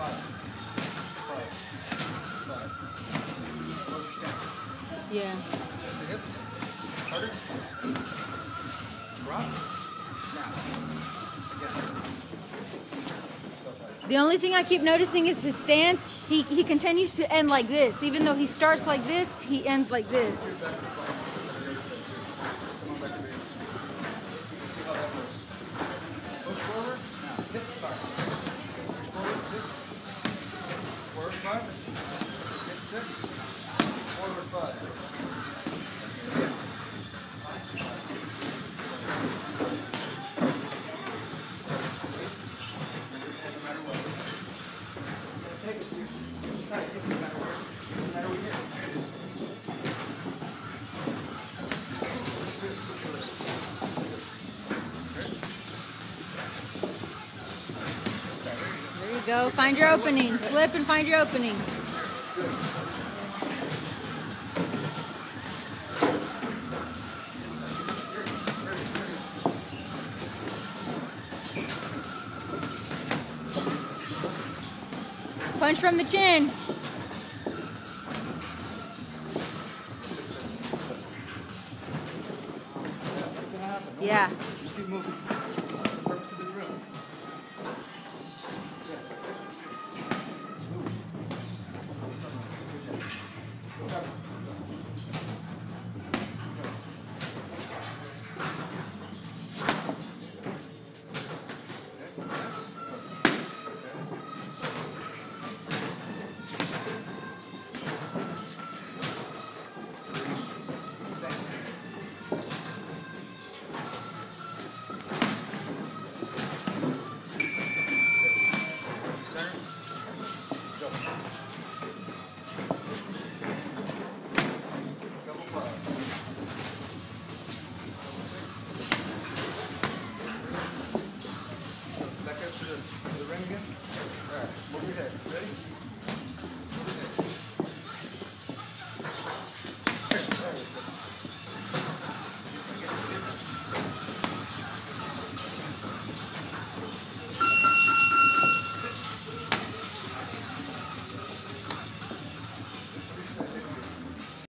Yeah. Just the hips. Harder. Drop. Now. Again. The only thing I keep noticing is his stance. He continues to end like this. Even though he starts like this, he ends like this. Push forward. Now, hip start. Push forward, 6. Forward 5. Hip 6. Forward 5. No matter what. Take it, Steve. Tight, no matter where. No matter where you're There you go. Find your opening. Flip and find your opening. Punch from the chin. Yeah. just keep moving. That's the purpose of the drill. To the ring again. All right, move your head.